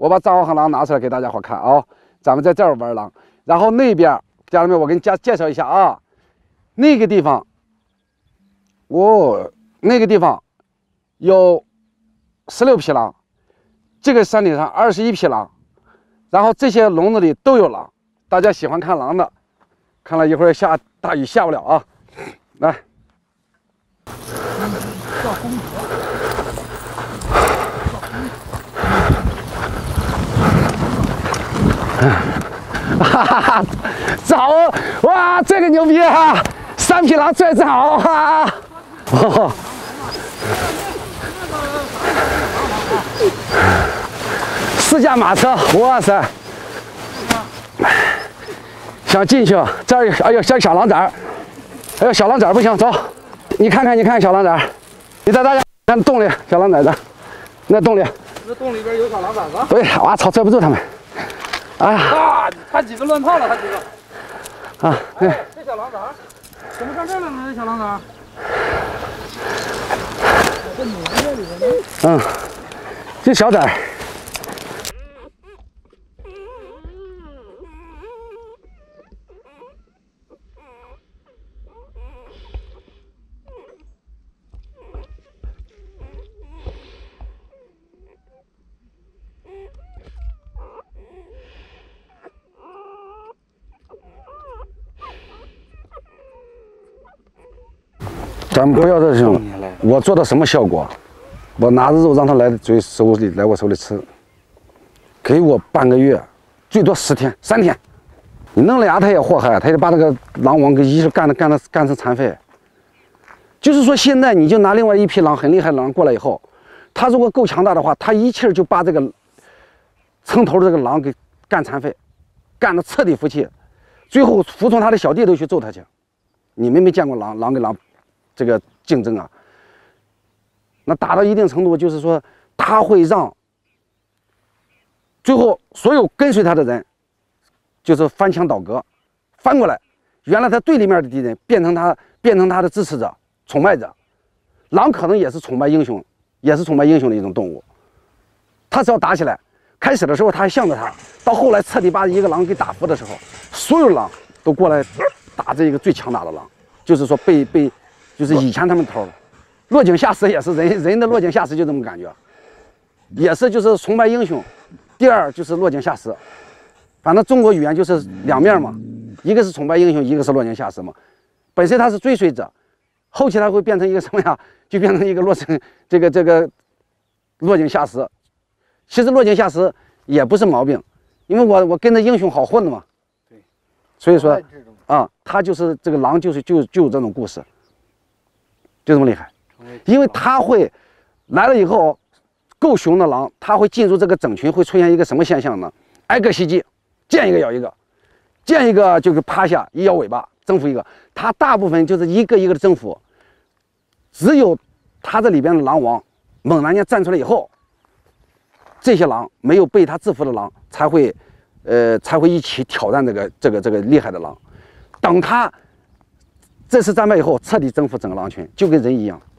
我把藏獒和狼拿出来给大家伙看啊、咱们在这儿玩狼，然后那边家人们，我给你介绍一下啊，那个地方，那个地方有16匹狼，这个山顶上21匹狼，然后这些笼子里都有狼。大家喜欢看狼的，看了一会儿下大雨下不了啊，来。哈哈哈！早哇，这个牛逼哈！3匹狼拽早哈！哦，4驾马车，哇塞！想进去，这儿有，哎呦，小狼崽儿，哎呦，小狼崽儿不行，走，你看看小狼崽儿，你带大家看洞里小狼崽子，那洞里， 那洞里边有小狼崽子。 对，哇操，拽不住他们。哎呀！ 啊，看几个乱炮了，看几个。 啊， 哎，这小狼崽儿，怎么上这儿来了？这小狼崽儿。这母鸡里边呢？ 嗯，这小崽儿。咱们不要这种，我做到什么效果？我拿着肉让他来我手里吃，给我半个月，最多10天、3天。你弄了牙，他也祸害，他也把那个狼王给一直干成残废。就是说，现在你就拿另外一批狼很厉害的狼过来以后，他如果够强大的话，他一气就把这个城头的这个狼给干残废，干得彻底服气，最后服从他的小弟都去揍他去。你们没见过狼跟狼这个竞争啊？那打到一定程度，就是说他会让最后所有跟随他的人，就是翻墙倒戈，翻过来，原来他对立面的敌人变成他的支持者、崇拜者。狼可能也是崇拜英雄，也是崇拜英雄的一种动物。他只要打起来，开始的时候他还向着他，到后来彻底把一个狼给打服的时候，所有狼都过来打这一个最强大的狼，就是说就是以前他们头落井下石也是人的落井下石就这么感觉，也是就是崇拜英雄，第二就是落井下石，反正中国语言就是两面嘛，一个是崇拜英雄，一个是落井下石嘛。本身他是追随者，后期他会变成一个什么呀？就变成一个这个落井下石。其实落井下石也不是毛病，因为我跟着英雄好混的嘛。对，所以说啊，他就是这个狼就有这种故事，就这么厉害。因为他会来了以后，够熊的狼，他会进入这个整群，会出现一个什么现象呢？挨个袭击，见一个咬一个，见一个就趴下一摇尾巴征服一个。他大部分就是一个一个的征服，只有他这里边的狼王猛然间站出来以后，这些狼没有被他制服的狼才会一起挑战这个厉害的狼。等他这次战败以后，彻底征服整个狼群，就跟人一样。